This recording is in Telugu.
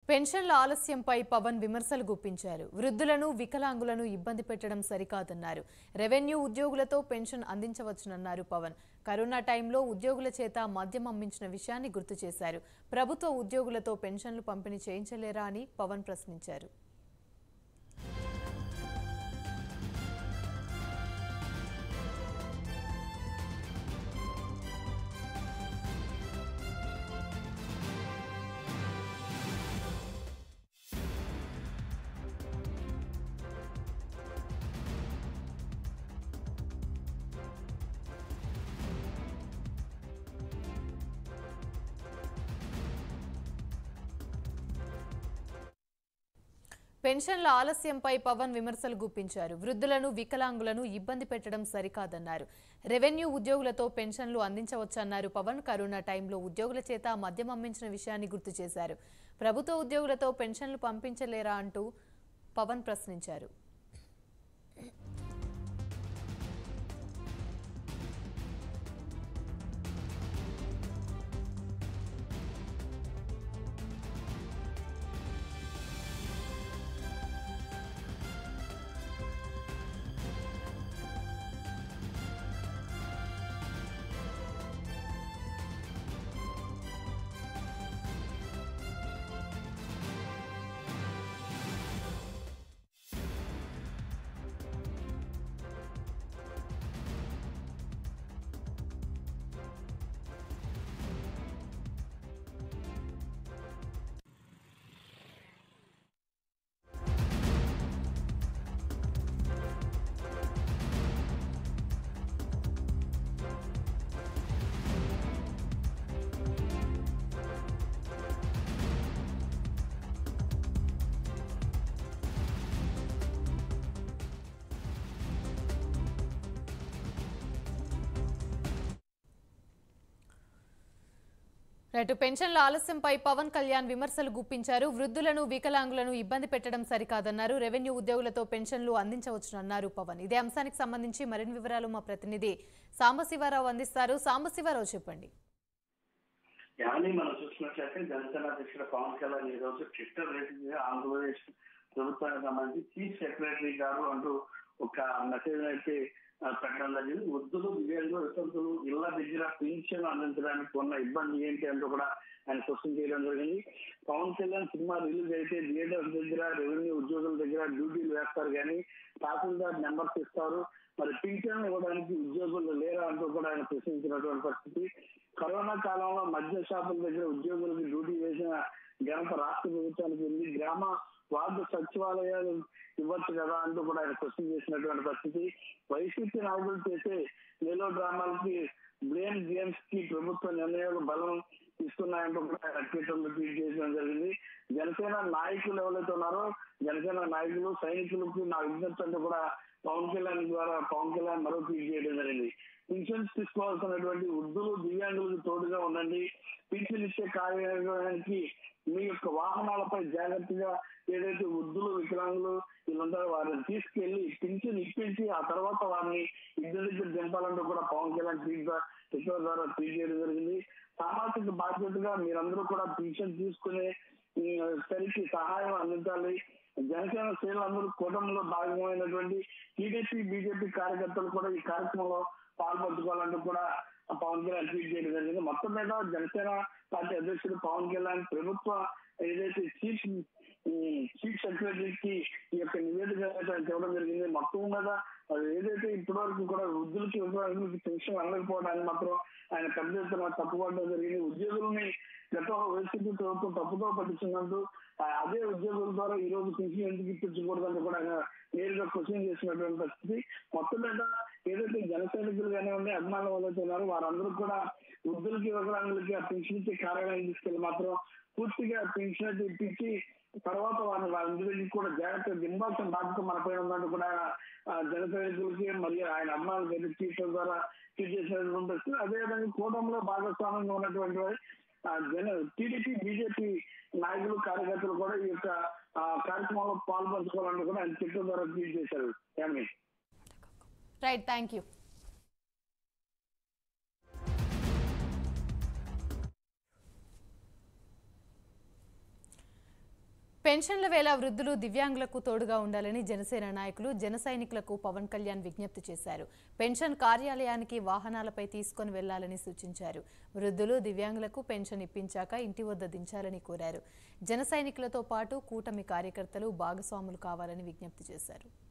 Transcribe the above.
పెన్షన్ల ఆలస్యంపై పవన్ విమర్శలు గుప్పించారు. వృద్ధులను, వికలాంగులను ఇబ్బంది పెట్టడం సరికాదన్నారు. రెవెన్యూ ఉద్యోగులతో పెన్షన్ అందించవచ్చునన్నారు పవన్. కరోనా టైంలో ఉద్యోగుల చేత మద్యం అమ్మించిన విషయాన్ని గుర్తు చేశారు. ప్రభుత్వ ఉద్యోగులతో పెన్షన్లు పంపిణీ చేయించలేరా అని పవన్ ప్రశ్నించారు. పెన్షన్ల ఆలస్యంపై పవన్ విమర్శలు గుప్పించారు. వృద్ధులను, వికలాంగులను ఇబ్బంది పెట్టడం సరికాదన్నారు. రెవెన్యూ ఉద్యోగులతో పెన్షన్లు అందించవచ్చన్నారు పవన్. కరోనా టైంలో ఉద్యోగుల చేత మద్యం అమ్మించిన విషయాన్ని గుర్తు చేశారు. ప్రభుత్వ ఉద్యోగులతో పెన్షన్లు పంపించలేరా అంటూ పవన్ ప్రశ్నించారు. రైట్, పెన్షన్ల ఆలస్యంపై పవన్ కళ్యాణ్ విమర్శలు గుప్పించారు. వృద్ధులను, వికలాంగులను ఇబ్బంది పెట్టడం సరికాదన్నారు. రెవెన్యూ ఉద్యోగులతో పెన్షన్లు అందించవచ్చునన్నారు పవన్. ఇదే అంశానికి సంబంధించి మరిన్ని వివరాలు మా ప్రతినిధి సాంబశివరావు అందిస్తారు. సాంబశివరావు, చెప్పండి. మనం చూసినట్లయితే జనసేన అధ్యక్షుడు పవన్ కళ్యాణ్ ఈ రోజు ట్విట్టర్ వేదికగా ఆంధ్రప్రదేశ్ ప్రభుత్వానికి సంబంధించి చీఫ్ సెక్రటరీ గారు అంటూ ఒక మెసేజ్ అయితే పెట్టడం జరిగింది. వృద్ధులు, వివేకులు, వితంతులు ఇళ్ల దగ్గర పింఛన్ అందించడానికి ఉన్న ఇబ్బంది ఏంటి అంటూ కూడా ఆయన క్వశ్చన్ చేయడం జరిగింది. పవన్ కళ్యాణ్ సినిమా రిలీజ్ అయితే థియేటర్స్ దగ్గర, రెవెన్యూ ఉద్యోగుల దగ్గర డ్యూటీలు వేస్తారు కానీ తహసీల్దార్ నెంబర్స్ ఇస్తారు, మరి పింఛన్ ఇవ్వడానికి ఉద్యోగులు లేరా అంటూ కూడా ఆయన ప్రశ్నించినటువంటి పరిస్థితి. కరోనా కాలంలో మద్య షాపుల దగ్గర ఉద్యోగులకు డ్యూటీ వేసిన ఘనత రాష్ట్ర ప్రభుత్వానికి ఉంది. గ్రామ వార్డు సచివాలయాలు ఇవ్వచ్చు కదా అంటూ కూడా ఆయన క్వశ్చన్ చేసినటువంటి పరిస్థితి. వైసీపీ నాయకులు చేసే మేలో డ్రామాలకి, బ్లేమ్ గేమ్స్ కి ప్రభుత్వ నిర్ణయాలు బలం ఇస్తున్నాయంటూ కూడా ఆయన ట్విట్టర్లో ట్వీట్ చేయడం జరిగింది. జనసేన నాయకులు ఎవరైతే ఉన్నారో, జనసేన నాయకులు, సైనికులకు నా విజ్ఞప్తి అంటూ కూడా పవన్ కళ్యాణ్ మరో ట్వీట్ చేయడం జరిగింది. పింఛన్స్ తీసుకోవాల్సినటువంటి వృద్ధులు, దివ్యాంగులకు తోడుగా ఉండండి. పింఛన్ ఇచ్చే కార్యాలయానికి మీ యొక్క వాహనాలపై జాగ్రత్తగా ఏదైతే వృద్ధులు, వికలాంగులు వీళ్ళందరూ వారిని తీసుకెళ్లి పింఛన్ ఇప్పించి ఆ తర్వాత వారిని ఇంటి దగ్గర దింపాలంటూ కూడా పవన్ కళ్యాణ్ ట్విట్టర్ ద్వారా ట్వీట్ చేయడం జరిగింది. సామాజిక బాధ్యతగా మీరందరూ కూడా పింఛన్ తీసుకునే సరికి సహాయం అందించాలి. జనసేన శ్రేణులందరూ కూటమిలో భాగమైనటువంటి టీడీపీ, బీజేపీ కార్యకర్తలు కూడా ఈ కార్యక్రమంలో పాల్పంచుకోవాలంటూ కూడా పవన్ కళ్యాణ్ ట్వీట్ చేయడం జరిగింది. మొత్తం మీద జనసేన పార్టీ అధ్యక్షుడు పవన్ కళ్యాణ్ ప్రభుత్వ ఏదైతే చీఫ్ సెక్రటరీకి ఈ యొక్క నివేదిక ఇవ్వడం జరిగింది. మొత్తం మీద ఏదైతే ఇప్పటి వరకు కూడా వృద్ధులకి, వికలాంగులకి పెన్షన్ అందకపోవడానికి మాత్రం ఆయన పెద్ద ఎత్తున తప్పుపడడం జరిగింది. ఉద్యోగులని గతంలో వైసీపీ ప్రభుత్వం తప్పుతో పట్టించినందుకు అదే ఉద్యోగుల ద్వారా ఈ రోజు పెన్షన్ ఎందుకు ఇప్పించకూడదంటూ కూడా ఆయన నేరుగా క్వశ్చన్ చేసినటువంటి పరిస్థితి. మొత్తం మీద ఏదైతే జన సైనికులు కానివ్వండి, అభిమానులు ఎవరైతే ఉన్నారో వారందరూ కూడా వృద్ధులకి, వికలాంగులకి ఆ పెన్షన్ ఇచ్చే కార్యాలయం తీసుకెళ్లి మాత్రం పూర్తిగా పెన్షన్ ఇప్పించి తర్వాత వాళ్ళ ఇంటి దగ్గరికి కూడా జాగ్రత్తగా దింపాల్సిన బాధ్యత మన పైన ఉందంటూ కూడా జన సైనికులకి మరియు ఆయన అభిమానులకి ట్విట్టర్ ద్వారా ట్వీట్ చేసినటువంటి పరిస్థితి. అదేవిధంగా కూటమిలో భాగస్వామ్యంగా ఉన్నటువంటి టీడీపీ, బీజేపీ నాయకులు, కార్యకర్తలు కూడా ఈ యొక్క కార్యక్రమంలో పాల్పంచుకోవాలని కూడా ఆయన ట్విట్టర్ ద్వారా ట్వీట్ చేశారు. Right, thank you. పెన్షన్ల వేళ వృద్ధులు దివ్యాంగులకు తోడుగా ఉండాలని జనసేన నాయకులు జన సైనికులకు పవన్ కళ్యాణ్ విజ్ఞప్తి చేశారు. పెన్షన్ కార్యాలయానికి వాహనాలపై తీసుకొని వెళ్లాలని సూచించారు. వృద్ధులు దివ్యాంగులకు పెన్షన్ ఇప్పించాక ఇంటి వద్ద దించాలని కోరారు. జన సైనికులతో పాటు కూటమి కార్యకర్తలు భాగస్వాములు కావాలని విజ్ఞప్తి చేశారు.